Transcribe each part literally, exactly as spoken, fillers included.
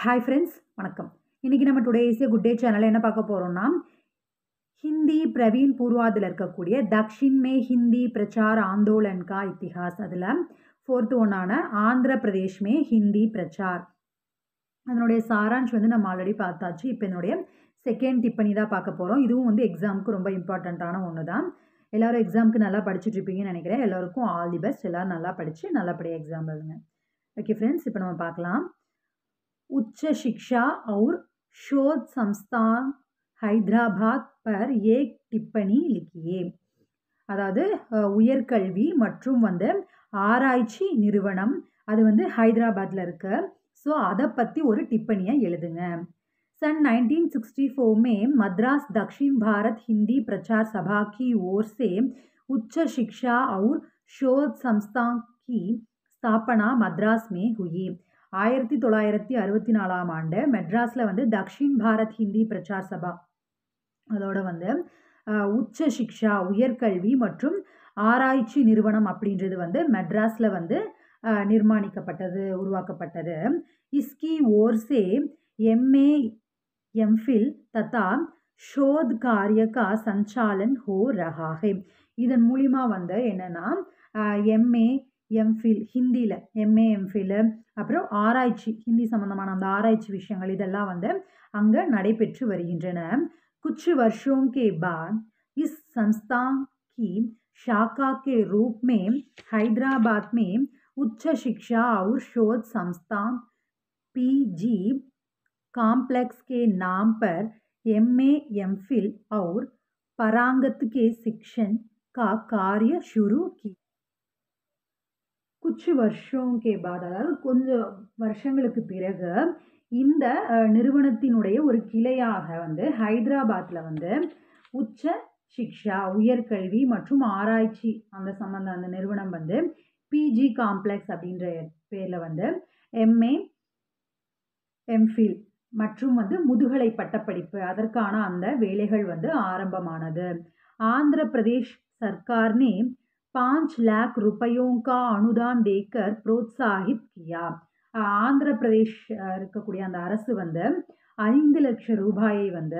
Hi friends वणक्कम इनकी நம்ம today is a good day சேனல்ல என்ன பார்க்க போறோம்னா हिंदी प्रवीण पूर्वादिल இருக்கக்கூடிய दक्षिण में हिंदी प्रचार आंदोलन का इतिहास அதுல फोर्थ ஒன்னான ஆந்திர பிரதேஷ் में हिंदी प्रचार அதனுடைய சாராம்சம் வந்து நம்ம ஆல்ரெடி பார்த்தாச்சு. இப்போ என்னுடைய செகண்ட் டிப்பனி தான் பார்க்க போறோம். இதுவும் வந்து எக்ஸாம்க்கு ரொம்ப இம்பார்ட்டன்ட்டான ஒன்று தான். எல்லாரும் எக்ஸாம்க்கு நல்லா படிச்சுட்டு இருப்பீங்கன்னு நினைக்கிறேன். எல்லாருக்கும் ஆல் தி பெஸ்ட். எல்லாரும் நல்லா படிச்சு நல்லபடியாக எக்ஸாம் எழுதுங்க. ओके फ्रेंड्स, இப்போ நம்ம பார்க்கலாம். उच्च शिक्षा और शोध संस्थान हैदराबाद पर एक टिप्पणी लिखिए. அதாவது உயர்கல்வி மற்றும் வந்து ஆராய்ச்சி நிறுவனம் அது வந்து ஹைதராபாத்ல இருக்கு. ஸோ அதை பற்றி ஒரு டிப்பணியை எழுதுங்க. सन नाइनटीन सिक्सटी फोर में मद्रास दक्षिण भारत हिंदी प्रचार सभा की ओर से उच्च शिक्षा और शोध संस्थान की स्थापना मद्रास में हुई. ஆயிரத்தி தொள்ளாயிரத்தி அறுபத்தி நாலாம் ஆண்டு மெட்ராஸில் வந்து தக்ஷின் பாரத் ஹிந்தி பிரச்சார் சபா அதோட வந்து உச்ச சிக்ஷா உயர்கல்வி மற்றும் ஆராய்ச்சி நிறுவனம் அப்படின்றது வந்து மெட்ராஸில் வந்து நிர்மாணிக்கப்பட்டது உருவாக்கப்பட்டது. इसकी ओर से एमए एमफिल तथा शोध कार्य का संचालन हो रहा है. இதன் மூலிமா வந்து என்னன்னா எம்ஏ எம்ஃபில் ஹிந்தியில் எம்ஏ எம்ஃபில் அப்புறம் ஆராய்ச்சி ஹிந்தி சம்பந்தமான அந்த ஆராய்ச்சி விஷயங்கள் இதெல்லாம் வந்து அங்கே நடைபெற்று வருகின்றன. कुछ वर्षों के बाद इस संस्थान की शाखा के रूप में हैदराबाद में उच्च शिक्षा और शोध संस्थान पीजी कॉम्प्लेक्स के नाम पर एमए एमफिल और परांगत के शिक्षण का कार्य शुरू की. कुछ वर्षों के बाद அதாவது கொஞ்சம் வருஷங்களுக்கு பிறகு இந்த நிறுவனத்தினுடைய ஒரு கிளையாக வந்து ஹைதராபாத்தில் வந்து உச்ச சிக்ஷா உயர்கல்வி மற்றும் ஆராய்ச்சி அந்த சம்பந்த அந்த நிறுவனம் வந்து பிஜி காம்ப்ளெக்ஸ் அப்படின்ற பேரில் வந்து எம்ஏ எம்ஃபில் மற்றும் வந்து முதுகலை பட்டப்படிப்பு அதற்கான அந்த வேலைகள் வந்து ஆரம்பமானது. ஆந்திர பிரதேஷ் சர்க்கார்னே पाँच लाख रुपयों का अनुदान देकर प्रोत्साहित किया. ஆந்திர பிரதேஷ் இருக்கக்கூடிய அந்த அரசு வந்து ஐந்து லட்சம் ரூபாயை வந்து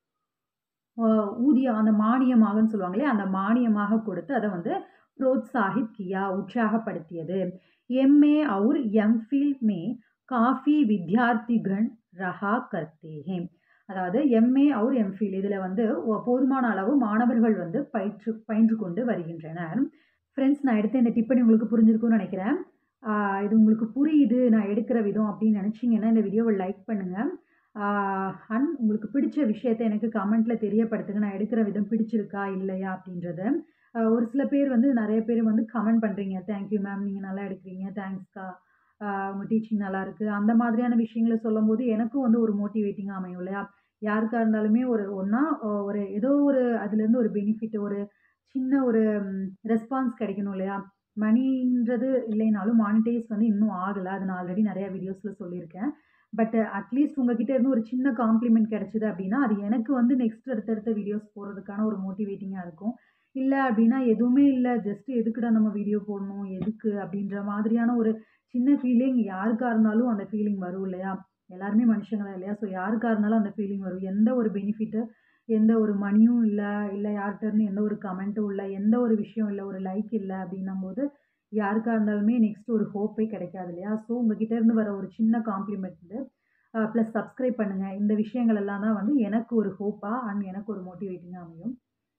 ஊதிய அந்த மானியமாகன்னு சொல்லுவாங்களே அந்த மானியமாக கொடுத்து அதை வந்து प्रोत्साहित किया உற்சாகப்படுத்தியது. एमए और एमफिल में काफ़ी विद्यार्थीगण रहा करते हैं. அதாவது எம்ஏ और எம்ஃபில் இதில் வந்து போதுமான அளவு மாணவர்கள் வந்து பயிற்று பயின்று கொண்டு வருகின்றனர். ஃப்ரெண்ட்ஸ், நான் எடுத்த இந்த டிப்பனி உங்களுக்கு புரிஞ்சிருக்கும்னு நினைக்கிறேன். இது உங்களுக்கு புரியுது நான் எடுக்கிற விதம் அப்படின்னு நினச்சிங்கன்னா இந்த வீடியோவை லைக் பண்ணுங்கள். அண்ட் உங்களுக்கு பிடிச்ச விஷயத்தை எனக்கு கமெண்ட்டில் தெரியப்படுத்துங்க. நான் எடுக்கிற விதம் பிடிச்சிருக்கா இல்லையா அப்படின்றத. ஒரு சில பேர் வந்து நிறைய பேர் வந்து கமெண்ட் பண்ணுறீங்க, தேங்க்யூ மேம், நீங்கள் நல்லா எடுக்கிறீங்க, தேங்க்ஸ்க்கா, உங்கள் டீச்சிங் நல்லா இருக்குது, அந்த மாதிரியான விஷயங்களை சொல்லும் போது எனக்கும் வந்து ஒரு மோட்டிவேட்டிங்காக அமையும் இல்லையா. யாருக்காக இருந்தாலுமே ஒரு ஒன்றா ஒரு ஏதோ ஒரு அதுலேருந்து ஒரு பெனிஃபிட் ஒரு சின்ன ஒரு ரெஸ்பான்ஸ் கிடைக்கணும் இல்லையா. மணின்றது இல்லைனாலும் மானிட்டைஸ் வந்து இன்னும் ஆகலை. அது நான் ஆல்ரெடி நிறையா வீடியோஸில் சொல்லியிருக்கேன். பட் அட்லீஸ்ட் உங்ககிட்ட இருந்து ஒரு சின்ன காம்ப்ளிமெண்ட் கிடைச்சிது அப்படின்னா அது எனக்கு வந்து நெக்ஸ்ட் அடுத்தடுத்த வீடியோஸ் போடுறதுக்கான ஒரு மோட்டிவேட்டிங்காக இருக்கும். இல்லை அப்படின்னா எதுவுமே இல்லை, ஜஸ்ட் எதுக்குடா நம்ம வீடியோ போடணும் எதுக்கு அப்படின்ற மாதிரியான ஒரு சின்ன ஃபீலிங் யாருக்காக இருந்தாலும் அந்த ஃபீலிங் வரும் இல்லையா. எல்லாருமே மனுஷங்களா இல்லையா. ஸோ யாருக்காக இருந்தாலும் அந்த ஃபீலிங் வரும். எந்த ஒரு பெனிஃபிட்டு எந்த ஒரு மணியும் இல்லை, இல்லை யார்கிட்டருந்து எந்த ஒரு கமெண்ட்டும் இல்லை, எந்த ஒரு விஷயம் இல்லை, ஒரு லைக் இல்லை அப்படின்னும் போது யாருக்காக இருந்தாலுமே நெக்ஸ்ட் ஒரு ஹோப்பே கிடைக்காது இல்லையா. ஸோ உங்ககிட்ட இருந்து வர ஒரு சின்ன காம்ப்ளிமெண்ட் ப்ளஸ் சப்ஸ்கிரைப் பண்ணுங்கள். இந்த விஷயங்கள் எல்லாம் தான் வந்து எனக்கு ஒரு ஹோப்பாக அண்ட் எனக்கு ஒரு மோட்டிவேட்டிங்காக அமையும்.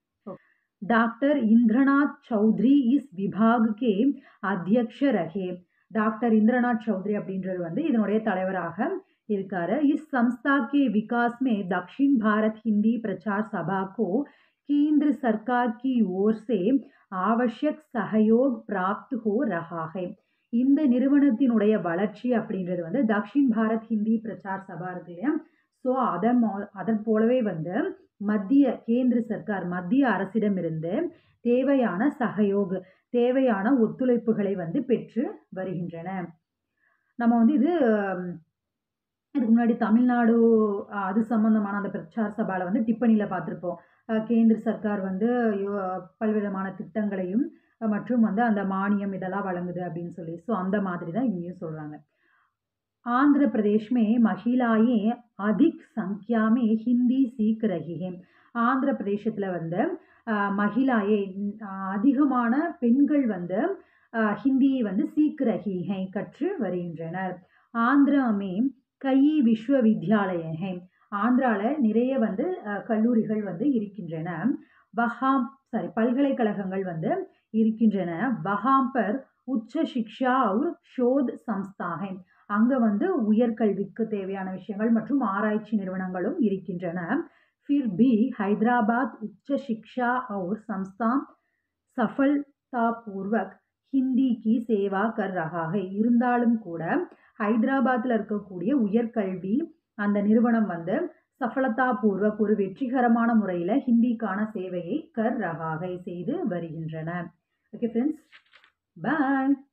डॉक्टर इंद्रनाथ चौधरी इस विभाग के अध्यक्ष रहे. डॉक्टर इंद्रनाथ चौधरी அப்படின்றது வந்து இதனுடைய தலைவராக இருக்காரு. इस संस्था के विकास में दक्षिण भारत हिंदी प्रचार सभा को केंद्र सरकार की ओर से आवश्यक सहयोग प्राप्त हो रहा है. இந்த நிறுவனத்தினுடைய வளர்ச்சி அப்படின்றது வந்து தக்ஷின் பாரத் ஹிந்தி பிரச்சார் சபா இருக்கு இல்லையா. ஸோ அதன் அதன் போலவே வந்து மத்திய கேந்திர சர்க்கார் மத்திய அரசிடமிருந்து தேவையான சகயோக் தேவையான ஒத்துழைப்புகளை வந்து பெற்று வருகின்றன. நம்ம வந்து இது இதுக்கு முன்னாடி தமிழ்நாடு அது சம்பந்தமான அந்த பிரச்சார சபாவில் வந்து டிப்பனியில் பார்த்துருப்போம். கேந்திர சர்க்கார் வந்து பல்விதமான திட்டங்களையும் மற்றும் வந்து அந்த மானியம் இதெல்லாம் வழங்குது அப்படின்னு சொல்லி. ஸோ அந்த மாதிரி தான் இங்கேயும் சொல்கிறாங்க. आंध्र प्रदेश में महिलाएं अधिक संख्या में हिंदी सीख रही हैं. ஆந்திர பிரதேசத்தில் வந்து அஹ், மகிழாயே அஹ், அதிகமான பெண்கள் வந்து அஹ், ஹிந்தியை வந்து சீக் ரஹி ஹை கற்று வருகின்றனர். ஆந்திரா மே கई விஸ்வவித்யாலய ஹை. ஆந்திரால நிறைய வந்து அஹ், கல்லூரிகள் வந்து இருக்கின்றன. வஹாம் சாரி பல்கலைக்கழகங்கள் வந்து இருக்கின்றன. வஹாம் பர் உச்ச சிக்ஷா और शोध संस्था है. அங்க வந்து உயர்கல்விக்கு தேவையான விஷயங்கள் மற்றும் ஆராய்ச்சி நிறுவனங்களும் இருக்கின்றன. फिर भी हैदराबाद उच्च शिक्षा और संस्थान सफलतापूर्वक ஹிந்தி கி சேவா கர் ரஹா ஹை. இருந்தாலும் கூட ஹைதராபாத்தில் இருக்கக்கூடிய உயர்கல்வி அந்த நிறுவனம் வந்து சஃபலதா பூர்வக் ஒரு வெற்றிகரமான முறையில் ஹிந்திக்கான சேவையை கர் ரஹாகை செய்து வருகின்றன. ஓகே ஃப்ரெண்ட்ஸ், பாய்.